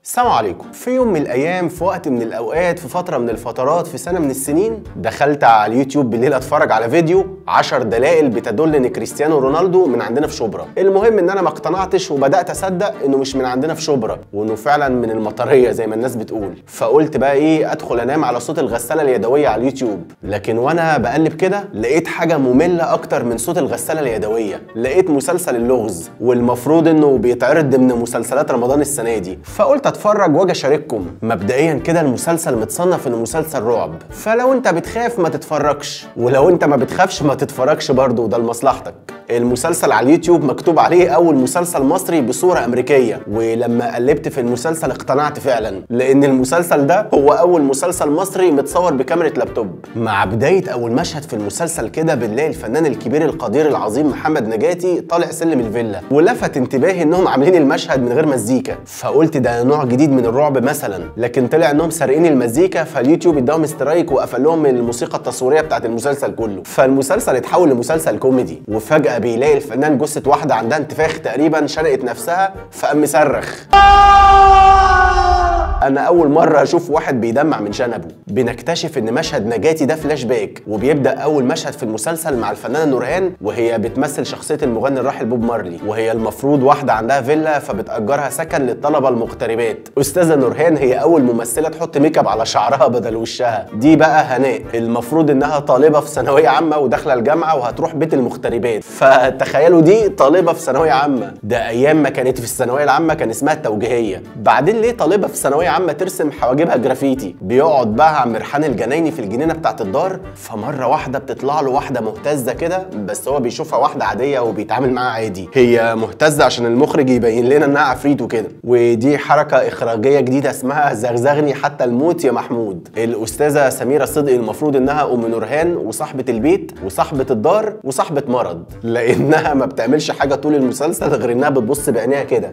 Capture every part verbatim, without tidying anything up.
السلام عليكم. في يوم من الايام، في وقت من الاوقات، في فتره من الفترات، في سنه من السنين، دخلت على اليوتيوب بالليل اتفرج على فيديو عشر دلائل بتدل ان كريستيانو رونالدو من عندنا في شبرا. المهم ان انا ما اقتنعتش وبدات اصدق انه مش من عندنا في شبرا، وانه فعلا من المطريه زي ما الناس بتقول. فقلت بقى ايه، ادخل انام على صوت الغساله اليدويه على اليوتيوب. لكن وانا بقلب كده لقيت حاجه ممله اكتر من صوت الغساله اليدويه. لقيت مسلسل اللغز، والمفروض انه بيتعرض ضمن مسلسلات رمضان السنه دي. فقلت اتفرج واجي اشارككم. مبدئيا كده المسلسل متصنف انه مسلسل رعب، فلو انت بتخاف ما تتفرجش، ولو انت ما بتخافش ما تتفرجش برضه، وده لمصلحتك. المسلسل على اليوتيوب مكتوب عليه اول مسلسل مصري بصوره امريكيه، ولما قلبت في المسلسل اقتنعت فعلا، لان المسلسل ده هو اول مسلسل مصري متصور بكاميرا لابتوب. مع بدايه اول مشهد في المسلسل كده بنلاقي الفنان الكبير القدير العظيم محمد نجاتي طالع سلم الفيلا، ولفت انتباهي انهم عاملين المشهد من غير مزيكا، فقلت ده نوع جديد من الرعب مثلا. لكن طلع انهم سارقين المزيكا، فاليوتيوب اداهم استرايك وقفل لهم الموسيقى التصويريه بتاعت المسلسل كله، فالمسلسل اتحول لمسلسل كوميدي. وفجاه بيلاقي الفنان جثه واحده عندها انتفاخ تقريبا، شنقت نفسها، فقام مصرخ. انا اول مره اشوف واحد بيدمع من شنبه. بنكتشف ان مشهد نجاتي ده فلاش باك، وبيبدا اول مشهد في المسلسل مع الفنانه نورهان، وهي بتمثل شخصيه المغني الراحل بوب مارلي، وهي المفروض واحده عندها فيلا فبتاجرها سكن للطلبه المغتربات. استاذه نورهان هي اول ممثله تحط ميك اب على شعرها بدل وشها. دي بقى هناء، المفروض انها طالبه في ثانويه عامه وداخله الجامعه وهتروح بيت المغتربات. فتخيلوا دي طالبه في ثانويه عامه، ده ايام ما كانت في الثانويه العامه كان اسمها التوجيهيه. بعدين ليه طالبه في ثانويه عامه ترسم حواجبها جرافيتي؟ بيقعد بقى عم مرحان الجنايني في الجنينه بتاعت الدار، فمره واحده بتطلع له واحده مهتزه كده، بس هو بيشوفها واحده عاديه وبيتعامل معاها عادي. هي مهتزه عشان المخرج يبين لنا انها عفريت وكده، ودي حركه اخراجيه جديده اسمها زغزغني حتى الموت يا محمود. الاستاذه سميره صدقي المفروض انها ام نورهان وصاحبه البيت وصاحبه الدار وصاحبه مرض، لانها ما بتعملش حاجه طول المسلسل غير انها بتبص بعينيها كده.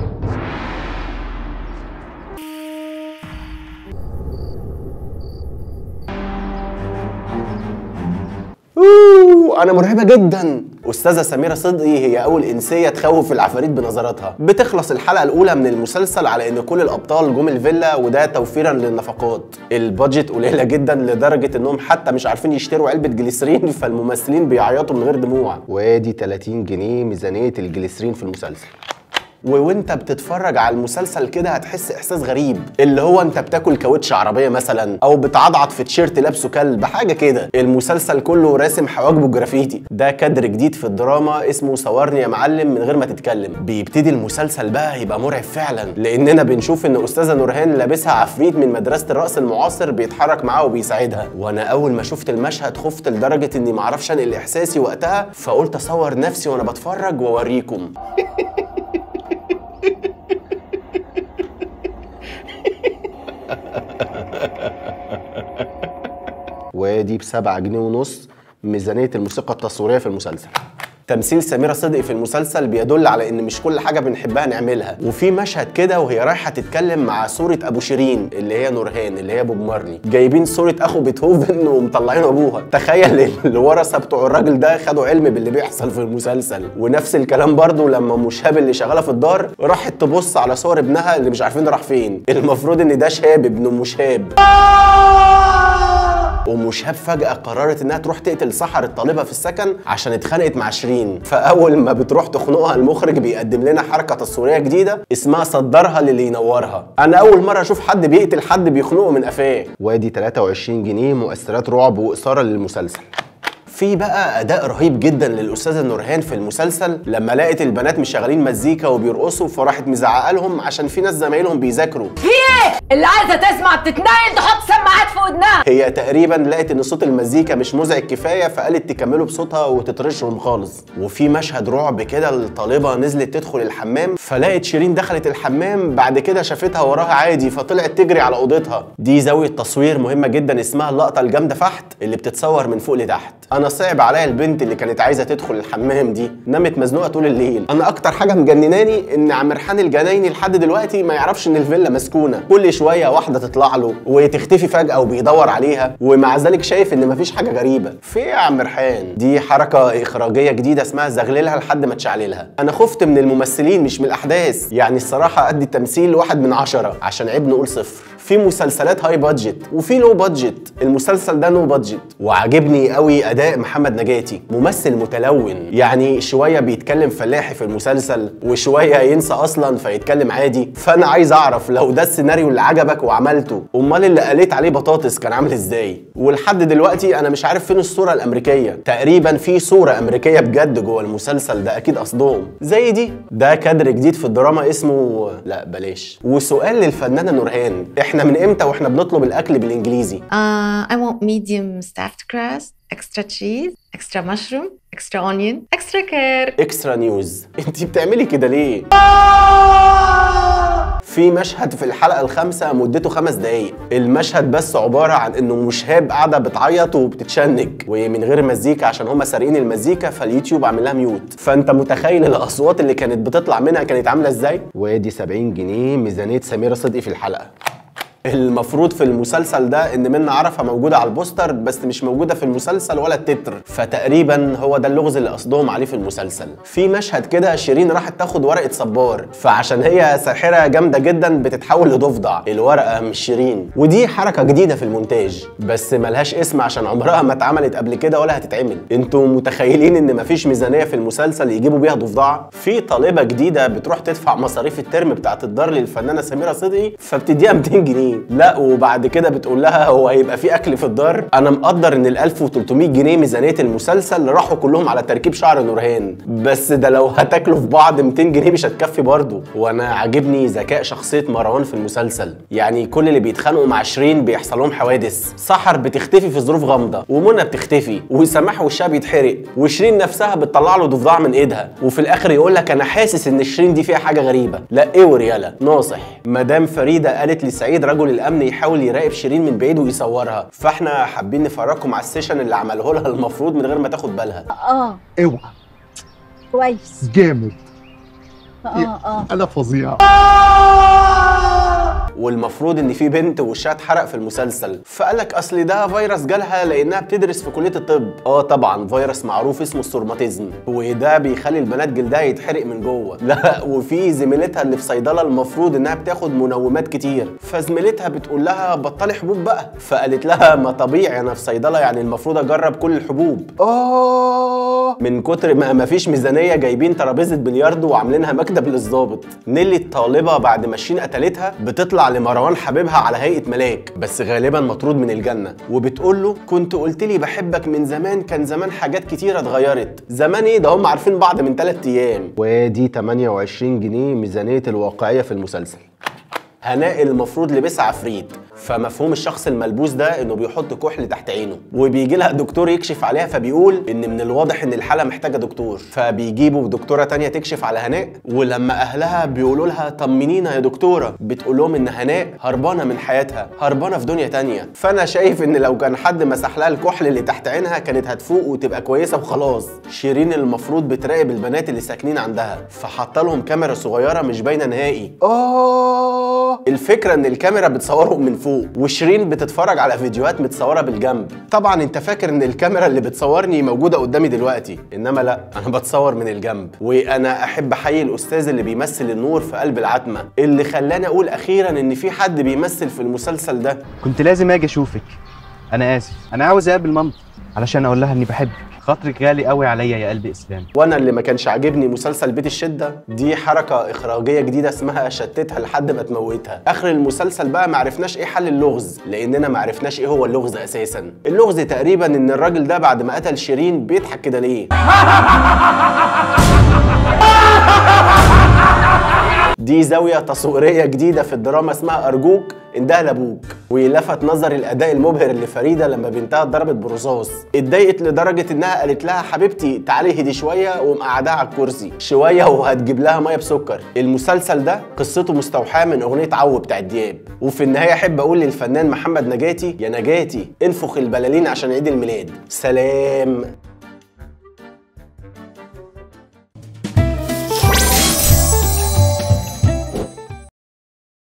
اوه انا مرعبه جدا. استاذه سميره صدقي هي اول انسيه تخوف العفاريت بنظراتها. بتخلص الحلقه الاولى من المسلسل على ان كل الابطال جم الفيلا، وده توفيرا للنفقات. البادجت قليله جدا لدرجه انهم حتى مش عارفين يشتروا علبه جليسرين، فالممثلين بيعيطوا من غير دموع. وادي تلاتين جنيه ميزانيه الجليسرين في المسلسل. وانت بتتفرج على المسلسل كده هتحس احساس غريب، اللي هو انت بتاكل كاوتش عربيه مثلا، او بتعضعض في تيشيرت لابسه كلب، حاجه كده. المسلسل كله راسم حواجبه جرافيتي. ده كادر جديد في الدراما اسمه صورني يا معلم من غير ما تتكلم. بيبتدي المسلسل بقى يبقى مرعب فعلا، لاننا بنشوف ان استاذه نورهان لابسها عفريت من مدرسه الرقص المعاصر بيتحرك معاها وبيساعدها. وانا اول ما شفت المشهد خفت لدرجه اني ما اعرفش انقل احساسي وقتها، فقلت اصور نفسي وانا بتفرج واوريكم. وادي بسبعة جنيه ونص ميزانية الموسيقى التصويرية في المسلسل. تمثيل سميرة صدقي في المسلسل بيدل على ان مش كل حاجه بنحبها نعملها. وفي مشهد كده وهي رايحه تتكلم مع صوره ابو شيرين اللي هي نورهان اللي هي بوب مارلي، جايبين صوره اخو بيتهوفن ومطلعين ابوها. تخيل الورثه بتوع الراجل ده خدوا علم باللي بيحصل في المسلسل. ونفس الكلام برضو لما مشهاب اللي شغاله في الدار راحت تبص على صور ابنها اللي مش عارفين راح فين. المفروض ان ده شهاب ابن مشهاب. ومشهاب فجأة قررت انها تروح تقتل سحر الطالبة في السكن عشان اتخانقت مع شيرين. فأول ما بتروح تخنقها المخرج بيقدم لنا حركة تصويرية جديدة اسمها صدرها للي ينورها. أنا أول مرة أشوف حد بيقتل حد بيخنقه من قفاه. وادي تلاتة وعشرين جنيه مؤثرات رعب وإثارة للمسلسل. في بقى اداء رهيب جدا للاستاذه نورهان في المسلسل، لما لقت البنات مش شغالين مزيكا وبيرقصوا فراحت مزعقه لهم عشان في ناس زمايلهم بيذاكروا. في ايه؟ اللي عايزه تسمع بتتنقل تحط سماعات في ودنها. هي تقريبا لقت ان صوت المزيكا مش مزعج كفايه، فقالت تكملوا بصوتها وتطرشهم خالص. وفي مشهد رعب كده الطالبه نزلت تدخل الحمام، فلقت شيرين دخلت الحمام، بعد كده شافتها وراها عادي فطلعت تجري على اوضتها. دي زاويه تصوير مهمه جدا اسمها اللقطه الجامده فحت اللي بتتصور من فوق لتحت. انا صعب عليا البنت اللي كانت عايزه تدخل الحمام دي، نامت مزنوقه طول الليل. انا اكتر حاجه مجنناني ان عمرحان الجنايني لحد دلوقتي ما يعرفش ان الفيلا مسكونه، كل شويه واحده تطلع له وتختفي فجاه وبيدور عليها، ومع ذلك شايف ان مفيش حاجه غريبه. في ايه يا عمرحان؟ دي حركه اخراجيه جديده اسمها زغللها لحد ما تشعللها. انا خفت من الممثلين مش من الاحداث، يعني الصراحه ادي التمثيل واحد من عشرة عشان عيب نقول صفر. في مسلسلات هاي بادجت وفي لو بادجت، المسلسل ده نو بادجت. وعجبني قوي اداء محمد نجاتي، ممثل متلون، يعني شويه بيتكلم فلاحي في المسلسل وشويه ينسى اصلا فيتكلم عادي. فانا عايز اعرف لو ده السيناريو اللي عجبك وعملته، امال اللي قالت عليه بطاطس كان عامل ازاي؟ ولحد دلوقتي انا مش عارف فين الصوره الامريكيه، تقريبا في صوره امريكيه بجد جوه المسلسل ده، اكيد قصدهم زي دي. ده كادر جديد في الدراما اسمه لا بلاش. وسؤال للفنانه نورهان، احنا من امتى واحنا بنطلب الاكل بالانجليزي؟ Uh, I want medium stuffed crust, extra cheese, extra mushroom, extra onion, extra care. اكسترا نيوز. انتي بتعملي كده ليه؟ في مشهد في الحلقة الخامسة مدته خمس دقايق، المشهد بس عبارة عن انه مشهاب قاعدة بتعيط وبتتشنج ومن غير مزيكا عشان هما سارقين المزيكا، فاليوتيوب عامل لها ميوت. فانت متخيل الاصوات اللي كانت بتطلع منها كانت عاملة ازاي؟ وادي سبعين جنيه ميزانية سميرة صدقي في الحلقة. المفروض في المسلسل ده ان منى عرفة موجودة على البوستر بس مش موجودة في المسلسل ولا التتر، فتقريبا هو ده اللغز اللي قصدهم عليه في المسلسل. في مشهد كده شيرين راحت تاخد ورقة صبار، فعشان هي ساحرة جامدة جدا بتتحول لضفدع، الورقة مش شيرين. ودي حركة جديدة في المونتاج بس ملهاش اسم عشان عمرها ما اتعملت قبل كده ولا هتتعمل. انتوا متخيلين ان مفيش ميزانية في المسلسل يجيبوا بيها ضفدعة؟ في طالبة جديدة بتروح تدفع مصاريف الترم بتاعت الدار للفنانة سميرة صدقي فبتديها ميتين جنيه، لا وبعد كده بتقول لها هو هيبقى في اكل في الدار؟ انا مقدر ان ال ألف وتلتمية جنيه ميزانيه المسلسل راحوا كلهم على تركيب شعر نورهان، بس ده لو هتاكلوا في بعض ميتين جنيه مش هتكفي برضه. وانا عاجبني ذكاء شخصيه مروان في المسلسل، يعني كل اللي بيتخانقوا مع شيرين بيحصل لهم حوادث، سحر بتختفي في ظروف غامضه، ومنى بتختفي، وسماح وشها بيتحرق، وشيرين نفسها بتطلع له ضفدع من ايدها، وفي الاخر يقول لك انا حاسس ان شيرين دي فيها حاجه غريبه. لا ايه ورياله ناصح. مدام فريده قالت لسعيد رجل الامن يحاول يراقب شيرين من بعيد ويصورها، فاحنا حابين نفرجكم على السيشن اللي عمله لها المفروض من غير ما تاخد بالها. اه اوعى كويس جامد. اه اه انا فظيع. والمفروض ان في بنت وشها اتحرق في المسلسل، فقالك اصل ده فيروس جالها لانها بتدرس في كليه الطب. اه طبعا فيروس معروف اسمه السورماتيزم، وده بيخلي البنات جلدها يتحرق من جوه. لا وفي زميلتها اللي في صيدله المفروض انها بتاخد منومات كتير، فزميلتها بتقول لها بطلي حبوب بقى، فقالت لها ما طبيعي انا في صيدله يعني المفروض اجرب كل الحبوب. اه من كتر ما مفيش ميزانيه جايبين ترابيزه بلياردو وعاملينها مكتب للظابط. نيلي الطالبه بعد ما شيرين قتلتها بتطلع لمروان حبيبها على هيئه ملاك بس غالبا مطرود من الجنه، وبتقول له كنت قلت لي بحبك من زمان، كان زمان حاجات كتيره اتغيرت. زمان ايه ده هم عارفين بعض من ثلاث ايام. ودي تمنية وعشرين جنيه ميزانيه الواقعيه في المسلسل. هناء المفروض لبسها عفريت، فمفهوم الشخص الملبوس ده انه بيحط كحل تحت عينه، وبيجي لها دكتور يكشف عليها فبيقول ان من الواضح ان الحاله محتاجه دكتور، فبيجيبوا دكتوره تانية تكشف على هناء، ولما اهلها بيقولوا لها طمنينا يا دكتوره بتقول لهم ان هناء هربانه من حياتها، هربانه في دنيا تانية. فانا شايف ان لو كان حد مسح لها الكحل اللي تحت عينها كانت هتفوق وتبقى كويسه وخلاص. شيرين المفروض بتراقب البنات اللي ساكنين عندها، فحاطه لهم كاميرا صغيره مش باينه نهائي. اه الفكره ان الكاميرا بتصورهم من فوق، وشيرين بتتفرج على فيديوهات متصوره بالجنب. طبعا انت فاكر ان الكاميرا اللي بتصورني موجوده قدامي دلوقتي، انما لا انا بتصور من الجنب. وانا احب احيي الاستاذ اللي بيمثل النور في قلب العتمه، اللي خلاني اقول اخيرا ان في حد بيمثل في المسلسل ده. كنت لازم اجي اشوفك، انا اسف، انا عاوز اقابل مامتي علشان اقول لها اني بحبك، خاطرك غالي قوي عليا يا قلب اسلام. وانا اللي ما كانش عاجبني مسلسل بيت الشده، دي حركه اخراجيه جديده اسمها شتتها لحد ما تموتها. اخر المسلسل بقى ما عرفناش ايه حل اللغز، لاننا ما عرفناش ايه هو اللغز اساسا. اللغز تقريبا ان الراجل ده بعد ما قتل شيرين بيضحك كده ليه. دي زاويه تصويريه جديده في الدراما اسمها ارجوك انده لابوك، ولفت نظر الاداء المبهر لفريده لما بنتها اتضربت برصاص. اتضايقت لدرجه انها قالت لها حبيبتي تعالي هدي شويه، ومقعدها على الكرسي شويه وهتجيب لها ميه بسكر. المسلسل ده قصته مستوحاه من اغنيه عو بتاعت دياب. وفي النهايه احب اقول للفنان محمد نجاتي يا نجاتي انفخ البلالين عشان عيد الميلاد. سلام.